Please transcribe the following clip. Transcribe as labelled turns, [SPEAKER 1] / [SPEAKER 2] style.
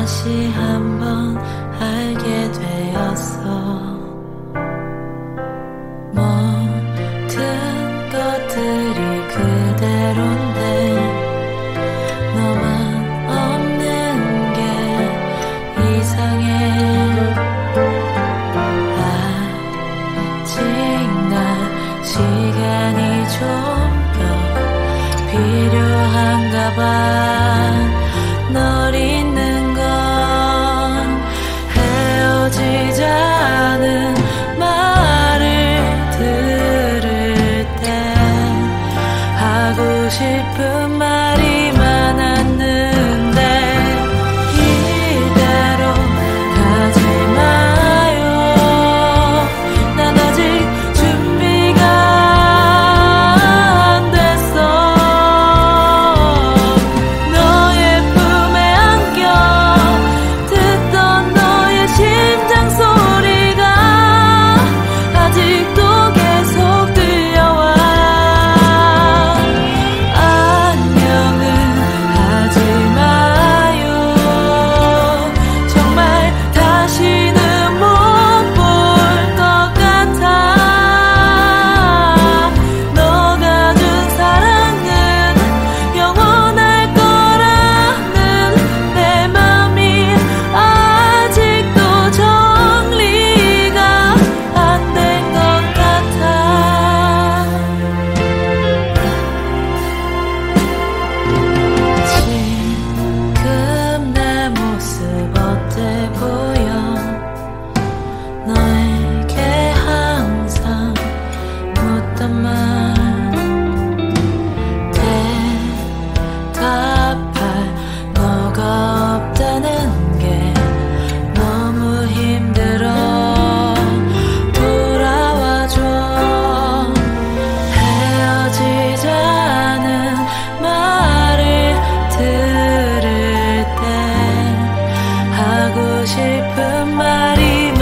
[SPEAKER 1] 다시 한번 알게 되었어. 모든 것들이 그대로인데 너만 없는 게 이상해. 아직 난 시간이 좀 더 필요한가 봐. 널 잊는 건 헤어지자는 말을 들을 때 하고 싶은 말이 많았는데 이대로 가지 마요. 난 아직 준비가 안 됐어. 너의 품에 안겨 듣던 너의 심장 소리가 아직도 계속 들려와. 안녕은 하지 마요. 정말 다시는 못 볼 것 같아. 너가 준 사랑은 영원할 거라는 내 맘이 아직도 정리가 안 된 것 같아. 지금 내 모습 어때 보여? 너에게 항상 묻던 말 대답할 너가 없다는 게 너무 힘들어. 돌아와줘. 헤어지자는 말을 들을 때 하고 싶은 말이